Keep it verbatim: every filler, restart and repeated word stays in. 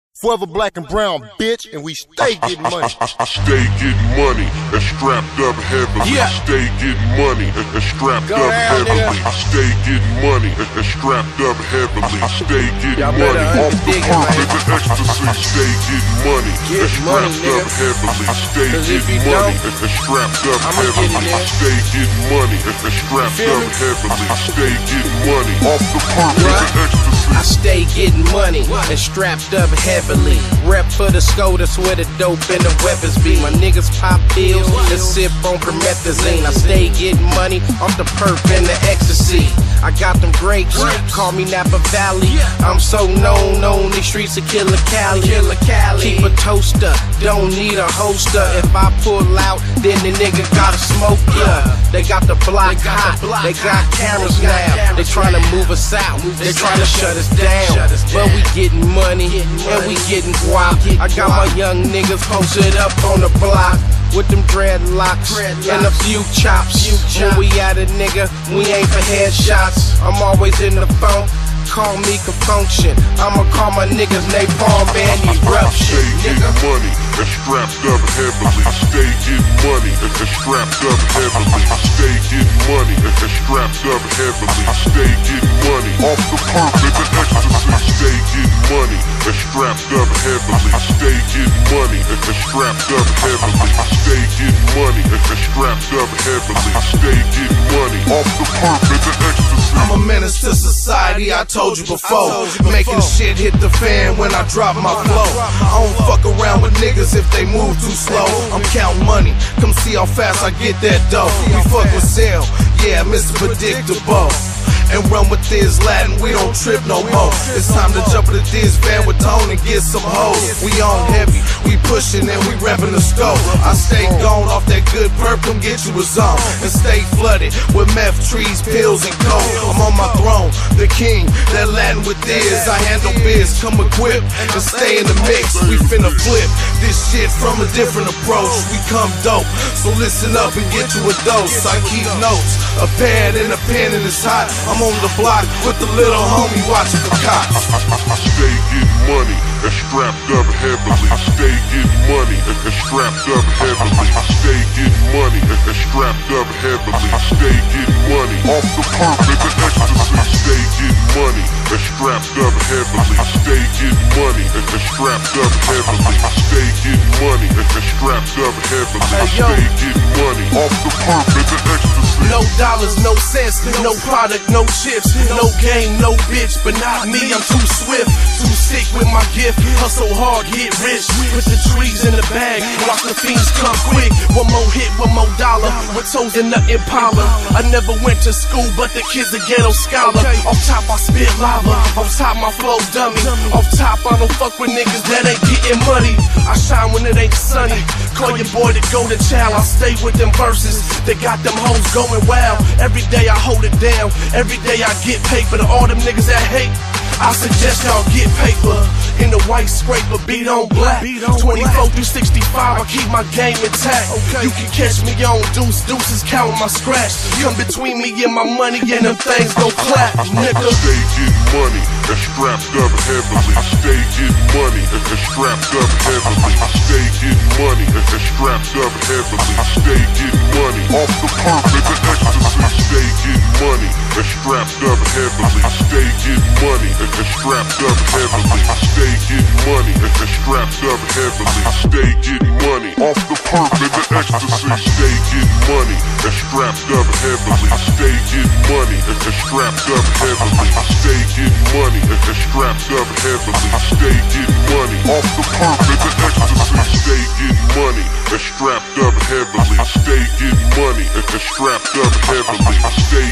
Forever black and brown, bitch, and we stay getting money. Stay getting money and strapped up heavily. Yeah. Stay getting money and strapped Go up down, heavily. nigga. Stay getting money and strapped up heavily. Stay getting Y'all money better off the dig it, perk man. and the ecstasy. Stay getting money Get and money, strapped up nigga. heavily. Stay 'Cause if getting you money don't, and strapped up I'ma get heavily. it, nigga. Stay getting money and strapped feel up me? heavily. Stay getting money off the perk and What? the ecstasy. I stay getting money and strapped up heavily. Rep for the SCOTUS where the dope and the weapons be. My niggas pop pills and sip on promethazine. I stay getting money off the perp and the ecstasy. I got them grapes, call me Napa Valley. I'm so known on these streets of Killer Cali. Keep a toaster, don't need a holster. If I pull out, then the nigga gotta smoke ya. They got the block hot, they got cameras now. They tryna move us out, they tryna shut us down. But we getting money and we getting guap. I got my young niggas posted up on the block with them dreadlocks and a few chops. When we at a nigga, we ain't for headshots. I'm always in the phone, call me Confunction. I'ma call my niggas napalm and eruption, Stay nigga. getting money and strapped up heavily. Stay getting money and strapped up heavily. Stay getting money and strapped up heavily. Stay getting money off the perk and the ecstasy. Stay getting money and strapped up heavily. Stay getting money and strapped up heavily. Stay getting money and strapped up heavily. Stay getting money off the perk and the ecstasy. I'm a menace to society, I told you before. Making shit hit the fan when I drop my flow. I don't fuck around with niggas if they move too slow. I'm counting money, come see how fast I get that dough. We fuck with sale, yeah, Mister Predictable. And run with this Latin, we don't trip no more. It's time to jump in this van with Tone and get some hoes. We on heavy, we pushing and we reppin' the scope. I stay gone off that good perp, come get you a zone. And stay flooded with meth trees, pills, and coke. I'm on my throne, the king, that Latin with this. I handle biz, come equipped and stay in the mix. We finna flip this shit from a different approach. We come dope, so listen up and get you a dose. I keep notes, a pad and a pen and it's hot. I'm on the block with the little homie watching for cops. Stay getting money and strapped up heavily. Stay getting money and strapped up heavily. Stay getting money and strapped up heavily. Stay getting money off the perk and the ecstasy. Stay getting money and strapped up heavily. Stay getting money and strapped up heavily. Stay getting money and strapped up heavily. Stay getting money off the perk and the ecstasy. No dollars, no cents, no product, no chips, no game, no bitch, but not me, I'm too swift, too sick with my gift, hustle hard, get rich, with the trees in the bag, watch the fiends come quick, one more hit, one more dollar, with toes in the Impala. I never went to school, but the kid's a ghetto scholar. Off top I spit lava, off top my flow dummy, off top I don't fuck with niggas that ain't getting money. I shine when it ain't sunny, call your boy to go to chow. I stay with them verses, they got them hoes going wild. Every day I hold it down, every day I get paper. To all them niggas that hate, I suggest y'all get paper. In the white scraper, beat on black. twenty-four through sixty-five, I keep my game intact. You can catch me on deuce, deuces counting my scratch. Come between me and my money and them things go clap, nigga. Stay getting money and strapped up heavily. Stay getting money and strapped up heavily. Stay getting money and strapped up heavily. Stay getting money off the perk and the ecstasy. Stay getting money and strapped up heavily. Stay getting money and strapped up heavily. Stay getting money and strapped up heavily. Stay getting money off the perk and the ecstasy. Stay getting money and strapped up heavily. Stay getting money and strapped up heavily. Stay getting money and strapped up heavily. Stay getting money off the perk and the ecstasy. Stay getting money and strapped up heavily. Stay getting money and strapped up heavily. Stay